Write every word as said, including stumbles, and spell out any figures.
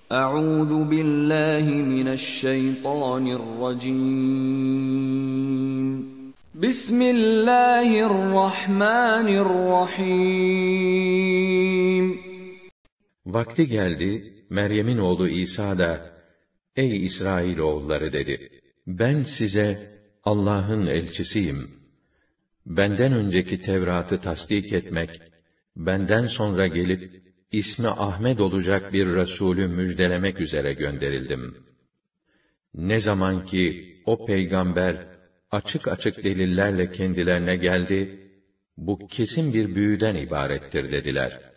أعوذ بالله من الشيطان الرجيم. بسم الله الرحمن الرحيم. Vakti geldi, Meryem'in oğlu İsa da, ey İsrailoğulları dedi, ben size Allah'ın elçisiyim. Benden önceki Tevrat'ı tasdik etmek, benden sonra gelip, ismi Ahmed olacak bir Resulü müjdelemek üzere gönderildim. Ne zaman ki o peygamber, açık açık delillerle kendilerine geldi, bu kesin bir büyüden ibarettir dediler.